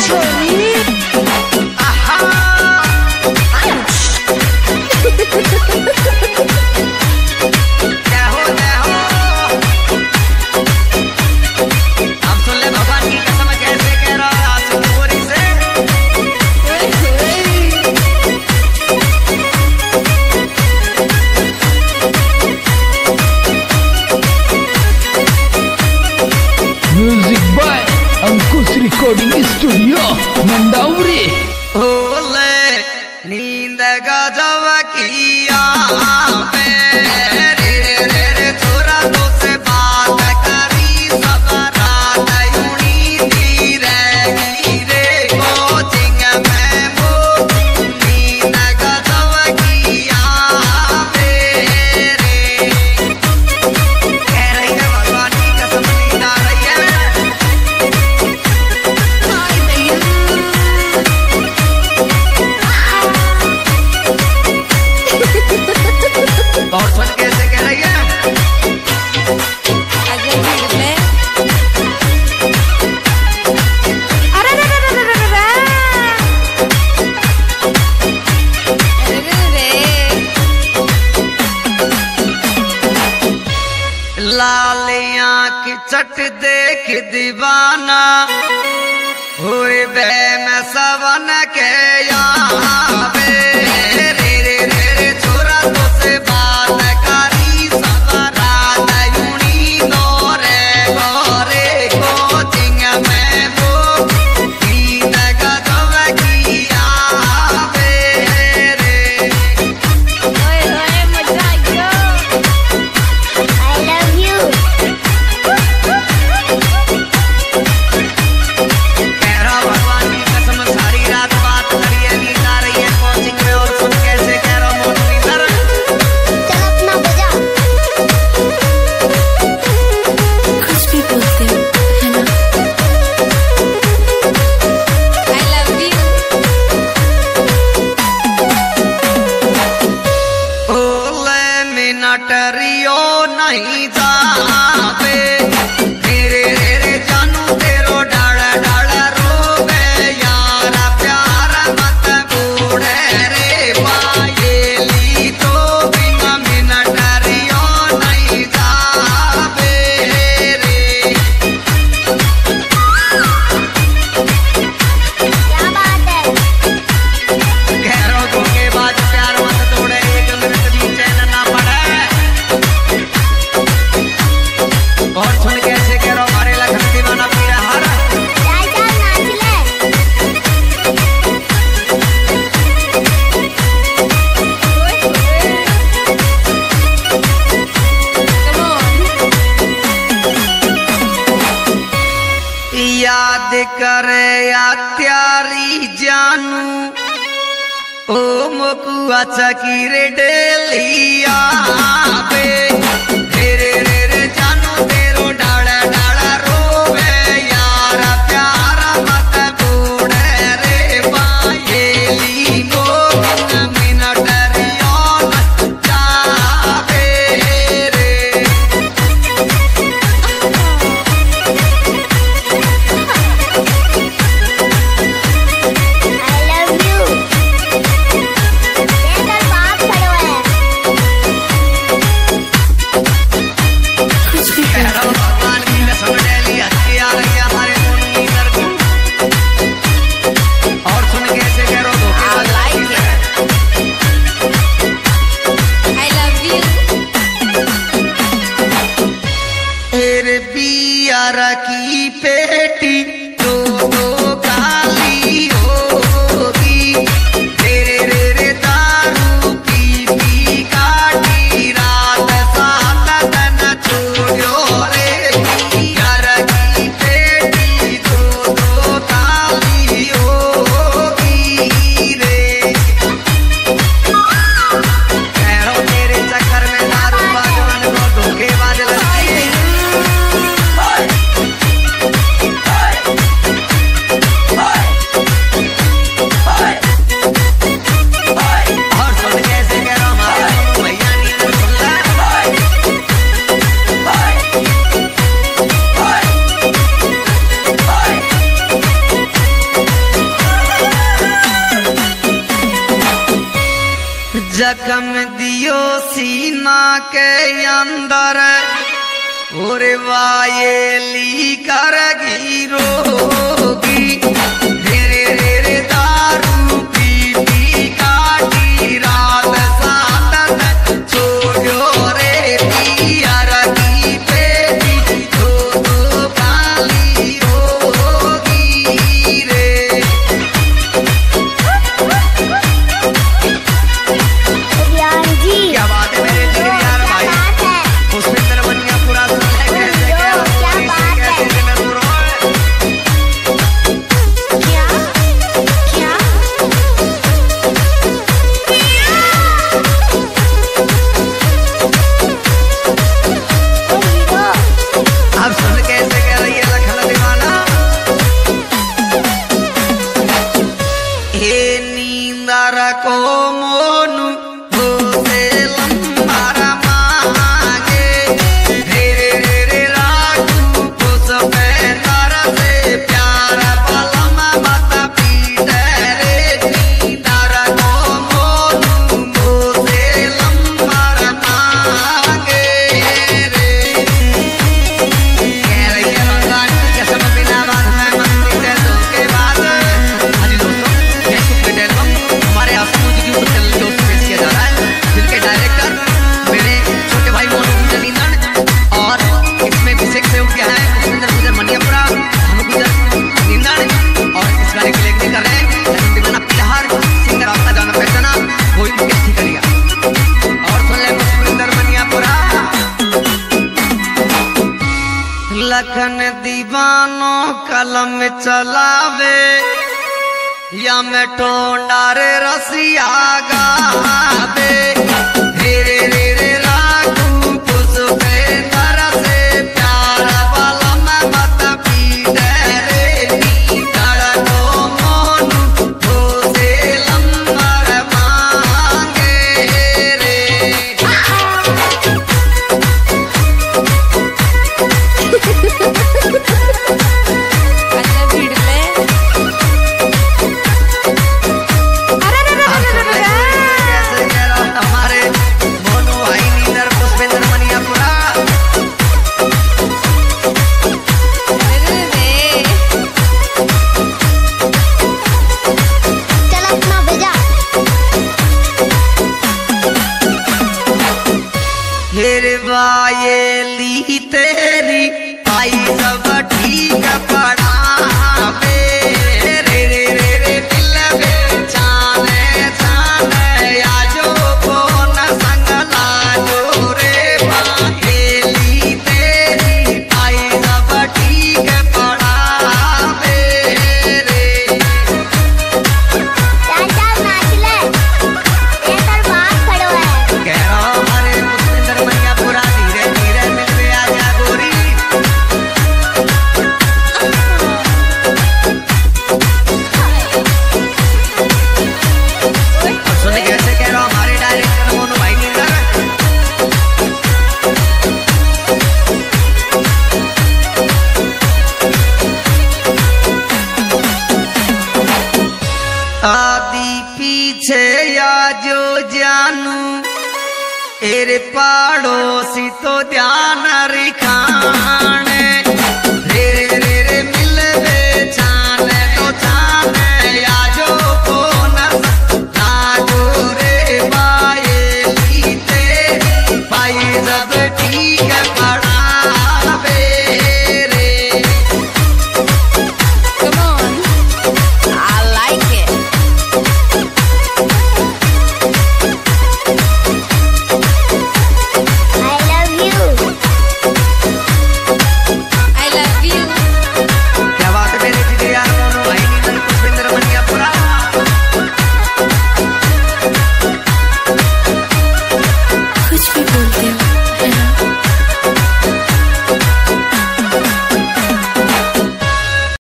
Recording studio मंदावरी। ओले नींद गजब किया लालियां की चट देख दीवाना हुए बे मैं सवन के यहाँ पे रे रे रे छोरा तो से बात करी सवरा दयूनी गोरे गोरे कोचिंग में वो नींद गजब किया रे। ओए ओए मजा आयो। I love you। कहरा भगवान की कसम सारी रात बात करिए नींद आ रही है कोचिंग में और सुन कैसे कह रहा हूँ नींदर। चल अपना बजा। कुछ भी बोलते हो है ना। I love you। ओले मिनटरियो नहीं जावे तेरे रे जानू तेरो डाल डाल रोवे यारा प्यार मत बूढ़े रे पायेली तो बिना मिनटरियो नहीं जावे रे। क्या बात है। घरों के बाद प्यार मत तोड़े एक मिनट भी चैन ना पड़े और सुन कैसे कह रहा हमारे लखन दीवाना पीरा हर चल चल नाच ले। याद करे या त्यारी जानू ओ मकुआ चकीरे डेलिया पे तेरे रे जानू तेरो डाल डाल रोवे यारा प्यार मत बूढ़े रे पायेली मो मिनटरियो न जावे रे। I love you। ये कर बात खड़ो है। जख्म दियो सीना के अंदर और वायली कर गिरोगी रे रे रे दारू पी पी काटी रात सात छोड़ो रे पियर की बेटी दो दो काली होगी रे। क्या बात है मेरे जिगर यार भाई, पुष्पेंद्र बनिया पूरा सुन है कैसे कैसे मैं रो रहा हूं। अब सुन कैसे कह रही है लखन दीवाना, हे नींदर को मोनू लखन दीवानो कलम चलावे या मैं टोंडार रसिया गावे रे रे रे रे रागू पुष्पेंद्र से प्यार वाला मैं मत पीटे रे नींदर को मोनू हो से लंबर मांगे रे। वायली तेरी आई सब ठीक पड़ा रे रे रे रे दिल में जाने जाने आजो कौन संग लाजो रे वायली तेरी आई सब ठीक पड़ा रे कह रहा हमारे पुष्पेंद्र मैया पूरा धीरे धीरे मिलते आजा गोरी। सुन कैसे कह रहा हमारे डायरेक्टर मोनू भाई नींदर, आदि पीछे या जो जानू एरे पड़ोसी तो ध्यान रिखाण